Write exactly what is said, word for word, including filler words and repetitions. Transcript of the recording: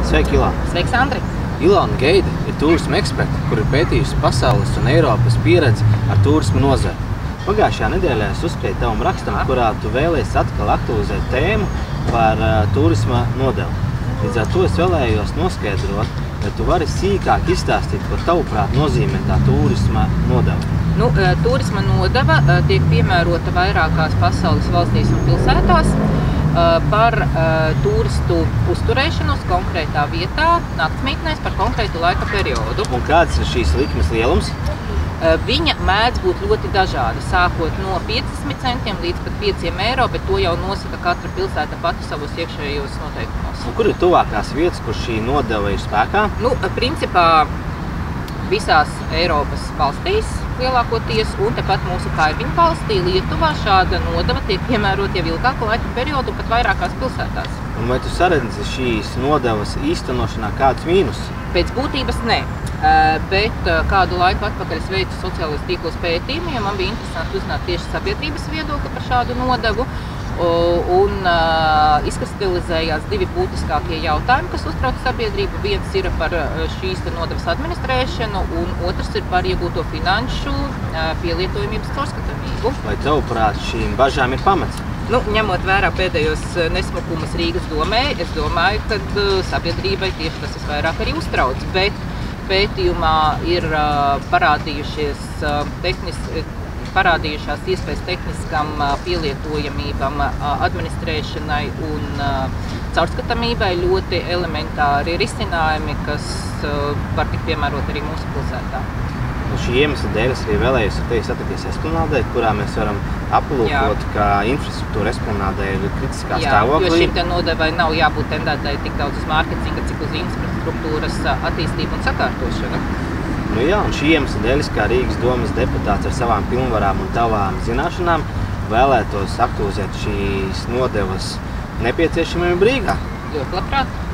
Sveiki, Ilona! Sveiks, Andri! Ilona Geide ir turisma eksperta, kur ir pētījusi pasaules un Eiropas pieredzi ar turisma nozari. Pagājušajā nedēļā es uzskrēju tavam rakstam, kurā tu vēlies atkal aktualizēt tēmu par uh, turisma nodevu. Līdz ar to es vēlējos noskaidrot, vai tu vari sīkāk izstāstīt, ko tavuprāt nozīmē tā turisma nodeva. Nu, turisma nodeva tiek piemērota vairākās pasaules valstīs un pilsētās par turistu uzturēšanos konkrētā vietā, naktsmītnēs par konkrētu laika periodu. Un kāds ir šīs likmes lielums? Viņa mēdz būt ļoti dažāda, sākot no piecdesmit centiem līdz pat pieciem eiro, bet to jau nosaka katra pilsēta pati savos iekšējos noteikumos. Un kur ir tuvākās vietas, kur šī nodeva ir spēkā? Nu, principā visās Eiropas valstīs lielākoties, un tepat mūsu kaimiņu valstī Lietuvā šāda nodeva tiek piemērota jau ilgāku laika periodu pat vairākās pilsētās. Un vai tu saredzi šīs nodevas īstenošanā kādus mīnus? Pēc būtības nē, bet kādu laiku atpakaļ es veicu sociālos tīklos pētījumu, jo man bija interesanti uzzināt tieši sabiedrības viedokli par šādu nodevu. Un uh, izkristalizējās divi būtiskākie jautājumi, kas uztrauc sabiedrību. Viens ir par šīs nodevas administrēšanu, un otrs ir par iegūto finanšu uh, pielietojamības caurskatāmību. Vai tavuprāt šīm bažām ir pamats? Nu, ņemot vērā pēdējos nesmukumus Rīgas domē, es domāju, ka uh, sabiedrībai tieši tas visvairāk arī uztrauc. Bet pētījumā ir uh, parādījušies uh, tehniski parādījušās iespējas tehniskam pielietojamībam, administrēšanai un caurskatāmībai ļoti elementāri risinājumi, kas var tikt piemērot arī mūsu pilsētā. Un šī iemesla dēļ es arī vēlējos ar tevi satikties Esplanādē, kurā mēs varam aplūkot, ka infrastruktūra Esplanādē ir kritiskā stāvoklī. Jo šim te nodevai nav jābūt tendētai tik daudz uz mārketinga, cik uz infrastruktūras attīstību un sakārtošanu. Nu jā, un šī iemesla dēļ, kā Rīgas domas deputāts ar savām pilnvarām un tavām zināšanām, vēlētos aktualizēt šīs nodevas nepieciešamību Rīgā. Ļoti labprāt.